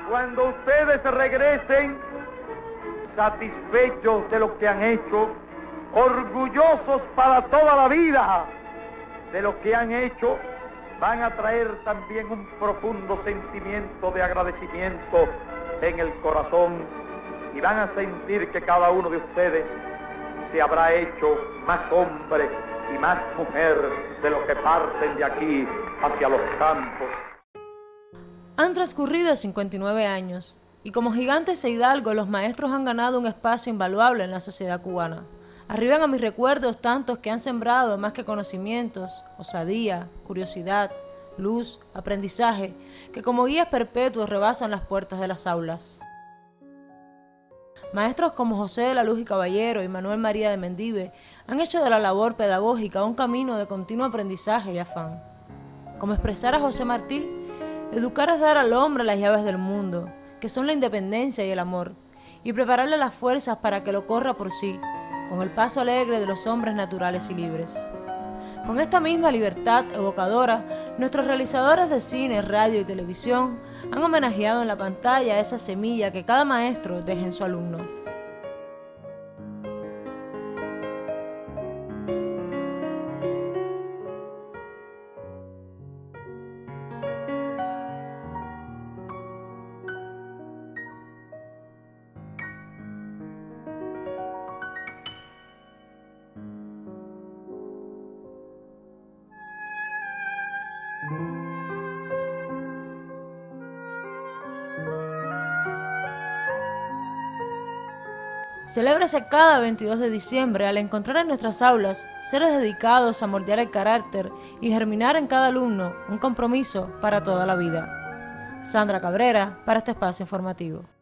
Cuando ustedes regresen satisfechos de lo que han hecho, orgullosos para toda la vida de lo que han hecho, van a traer también un profundo sentimiento de agradecimiento en el corazón y van a sentir que cada uno de ustedes se habrá hecho más hombre y más mujer de lo que parten de aquí hacia los campos. Han transcurrido 59 años y como gigantes e hidalgos los maestros han ganado un espacio invaluable en la sociedad cubana. Arriban a mis recuerdos tantos que han sembrado más que conocimientos, osadía, curiosidad, luz, aprendizaje, que como guías perpetuos rebasan las puertas de las aulas. Maestros como José de la Luz y Caballero y Manuel María de Mendive han hecho de la labor pedagógica un camino de continuo aprendizaje y afán. Como expresara José Martí, educar es dar al hombre las llaves del mundo, que son la independencia y el amor, y prepararle las fuerzas para que lo corra por sí, con el paso alegre de los hombres naturales y libres. Con esta misma libertad evocadora, nuestros realizadores de cine, radio y televisión han homenajeado en la pantalla esa semilla que cada maestro deja en su alumno. Celébrese cada 22 de diciembre al encontrar en nuestras aulas seres dedicados a moldear el carácter y germinar en cada alumno un compromiso para toda la vida. Sandra Cabrera, para este espacio informativo.